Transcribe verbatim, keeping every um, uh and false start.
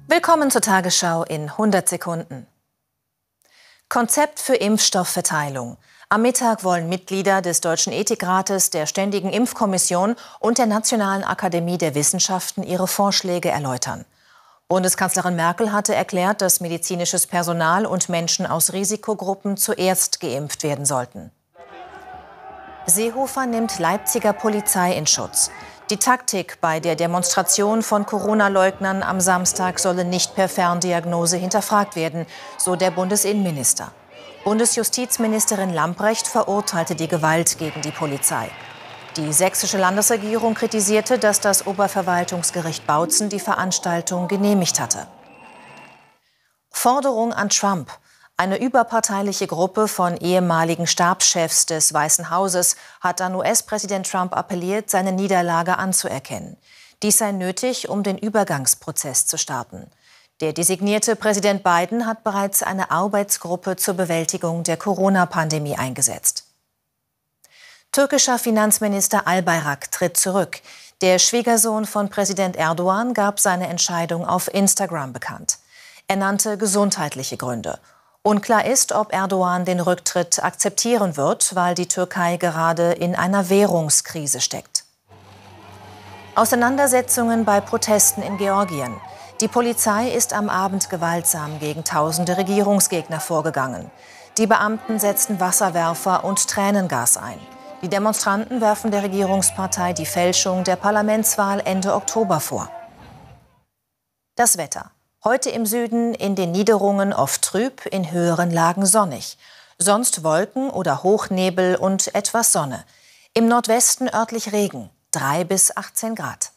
Willkommen zur Tagesschau in hundert Sekunden. Konzept für Impfstoffverteilung. Am Mittag wollen Mitglieder des Deutschen Ethikrates, der Ständigen Impfkommission und der Nationalen Akademie der Wissenschaften ihre Vorschläge erläutern. Bundeskanzlerin Merkel hatte erklärt, dass medizinisches Personal und Menschen aus Risikogruppen zuerst geimpft werden sollten. Seehofer nimmt Leipziger Polizei in Schutz. Die Taktik bei der Demonstration von Corona-Leugnern am Samstag solle nicht per Ferndiagnose hinterfragt werden, so der Bundesinnenminister. Bundesjustizministerin Lambrecht verurteilte die Gewalt gegen die Polizei. Die sächsische Landesregierung kritisierte, dass das Oberverwaltungsgericht Bautzen die Veranstaltung genehmigt hatte. Forderung an Trump. Eine überparteiliche Gruppe von ehemaligen Stabschefs des Weißen Hauses hat an U S-Präsident Trump appelliert, seine Niederlage anzuerkennen. Dies sei nötig, um den Übergangsprozess zu starten. Der designierte Präsident Biden hat bereits eine Arbeitsgruppe zur Bewältigung der Corona-Pandemie eingesetzt. Türkischer Finanzminister Albayrak tritt zurück. Der Schwiegersohn von Präsident Erdogan gab seine Entscheidung auf Instagram bekannt. Er nannte gesundheitliche Gründe. Unklar ist, ob Erdogan den Rücktritt akzeptieren wird, weil die Türkei gerade in einer Währungskrise steckt. Auseinandersetzungen bei Protesten in Georgien. Die Polizei ist am Abend gewaltsam gegen tausende Regierungsgegner vorgegangen. Die Beamten setzten Wasserwerfer und Tränengas ein. Die Demonstranten werfen der Regierungspartei die Fälschung der Parlamentswahl Ende Oktober vor. Das Wetter. Heute im Süden in den Niederungen oft trüb, in höheren Lagen sonnig. Sonst Wolken oder Hochnebel und etwas Sonne. Im Nordwesten örtlich Regen, drei bis achtzehn Grad.